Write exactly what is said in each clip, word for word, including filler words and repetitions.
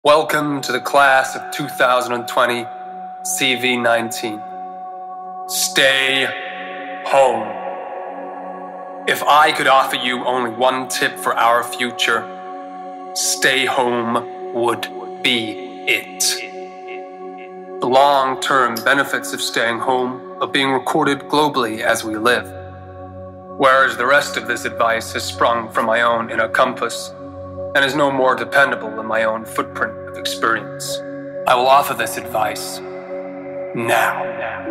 Welcome to the class of two thousand twenty, C V nineteen. Stay home. If I could offer you only one tip for our future, stay home would be it. The long-term benefits of staying home are being recorded globally as we live, whereas the rest of this advice has sprung from my own inner compass and is no more dependable than my own footprint of experience. I will offer this advice now.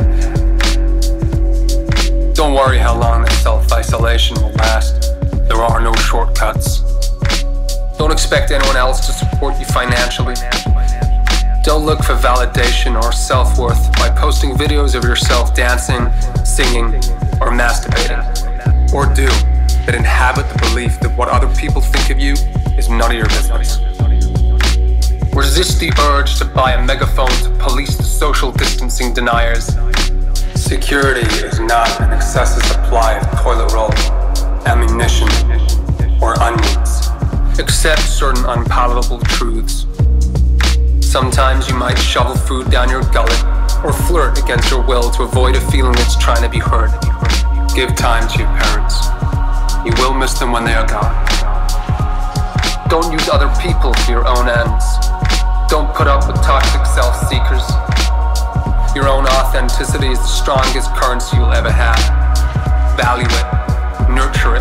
Don't worry how long this self-isolation will last. There are no shortcuts. Don't expect anyone else to support you financially. Don't look for validation or self-worth by posting videos of yourself dancing, singing, or masturbating. Or do that inhabit the belief that what other people think of you is none of your business. Resist the urge to buy a megaphone to police the social distancing deniers. Security is not an excessive supply of toilet roll, ammunition, or onions. Accept certain unpalatable truths. Sometimes you might shovel food down your gullet or flirt against your will to avoid a feeling that's trying to be heard. Give time to your parents. You will miss them when they are gone. Don't use other people for your own ends. Don't put up with toxic self-seekers. Your own authenticity is the strongest currency you'll ever have. Value it. Nurture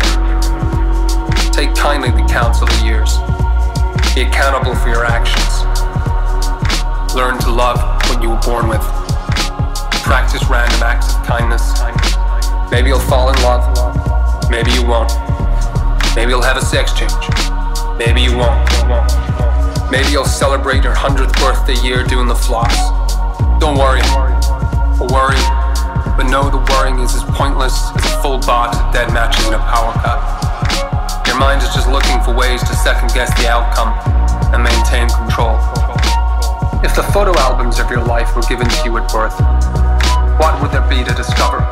it. Take kindly the counsel of years. Be accountable for your actions. Learn to love what you were born with. Practice random acts of kindness. Maybe you'll fall in love. Maybe you won't. Maybe you'll have a sex change. Maybe you won't. Maybe you'll celebrate your hundredth birthday year doing the floss. Don't worry. Or worry. But know the worrying is as pointless as a full box of dead matches in a power cut. Your mind is just looking for ways to second guess the outcome and maintain control. If the photo albums of your life were given to you at birth, what would there be to discover?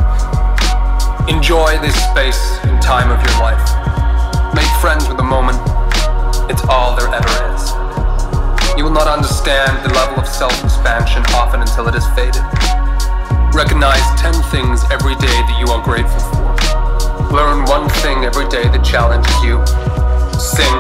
Enjoy this space and time of your life. Make friends with the moment. It's all there ever is. You will not understand the level of self-expansion often until it is faded. Recognize ten things every day that you are grateful for. Learn one thing every day that challenges you. Sing.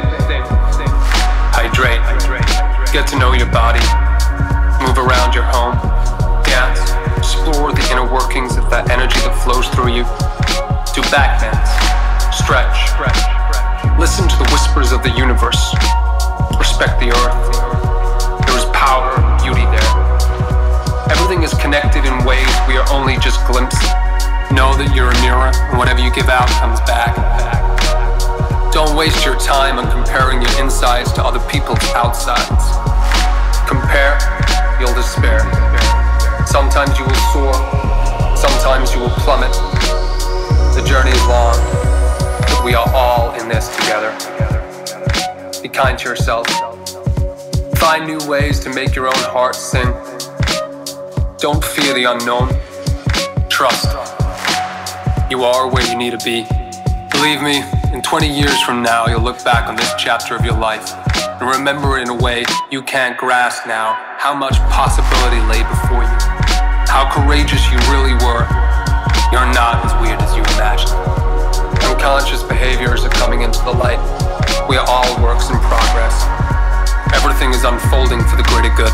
Hydrate. Get to know your body. Move around your home. Dance. Explore the inner workings of that energy that flows through you. Do back bends. Stretch. Listen to the whispers of the universe. Respect the earth. There is power and beauty there. Everything is connected in ways we are only just glimpsing. Know that you're a mirror, and whatever you give out comes back. Don't waste your time on comparing your insides to other people's outsides. Compare, you'll despair. Sometimes you will soar. Sometimes you will plummet. The journey is long, but we are all in this together. Be kind to yourself. Find new ways to make your own heart sing. Don't fear the unknown. Trust. You are where you need to be. Believe me, in twenty years from now, you'll look back on this chapter of your life and remember it in a way you can't grasp now how much possibility lay before you. How courageous you really were. You're not as weird as you imagine. Unconscious behaviors are coming into the light. We are all works in progress. Everything is unfolding for the greater good.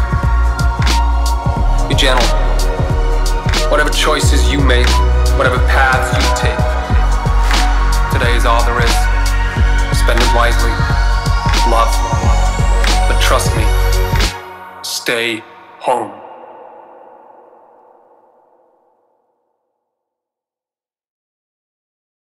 Be gentle. Whatever choices you make, whatever paths you take, today is all there is. Spend it wisely. Love. But trust me, stay home.